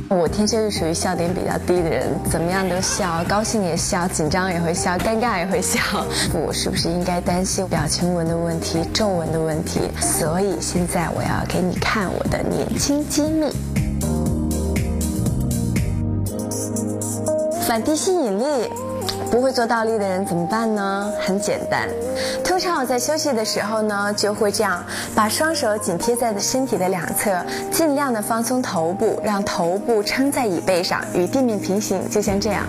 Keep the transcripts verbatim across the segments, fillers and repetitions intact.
我天生是属于笑点比较低的人，怎么样都笑，高兴也笑，紧张也会笑，尴尬也会笑。我是不是应该担心表情纹的问题、皱纹的问题？所以现在我要给你看我的年轻机密。反地吸引力。不会做倒立的人怎么办呢？很简单，通常我在休息的时候呢，就会这样，把双手紧贴在身体的两侧，尽量的放松头部，让头部撑在椅背上，与地面平行，就像这样。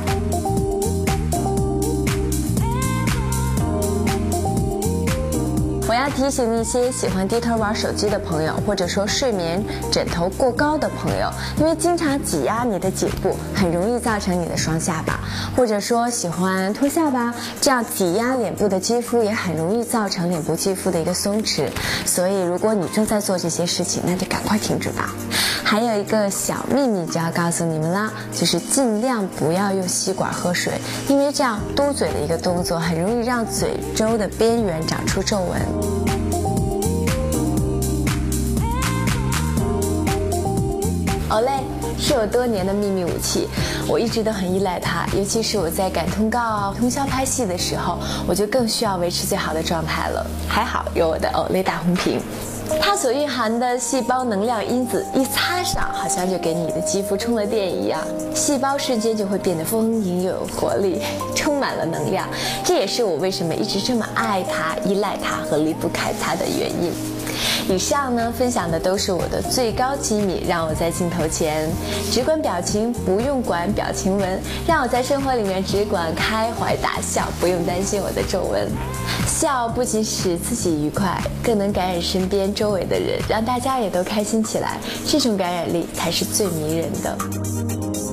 我要提醒那些喜欢低头玩手机的朋友，或者说睡眠枕头过高的朋友，因为经常挤压你的颈部，很容易造成你的双下巴，或者说喜欢托下巴，这样挤压脸部的肌肤也很容易造成脸部肌肤的一个松弛。所以如果你正在做这些事情，那就赶快停止吧。还有一个小秘密就要告诉你们啦，就是尽量不要用吸管喝水，因为这样嘟嘴的一个动作很容易让嘴周的边缘长出皱纹。Olay 是我多年的秘密武器，我一直都很依赖它，尤其是我在赶通告啊、通宵拍戏的时候，我就更需要维持最好的状态了。还好有我的 Olay 大红瓶。它所蕴含的细胞能量因子一擦上，好像就给你的肌肤充了电一样，细胞瞬间就会变得丰盈又有活力，充满了能量。这也是我为什么一直这么爱它、依赖它和离不开它的原因。以上呢分享的都是我的最高机密，让我在镜头前只管表情，不用管表情纹，让我在生活里面只管开怀大笑，不用担心我的皱纹。笑不仅使自己愉快，更能感染身边周围的人，让大家也都开心起来，这种感染力才是最迷人的。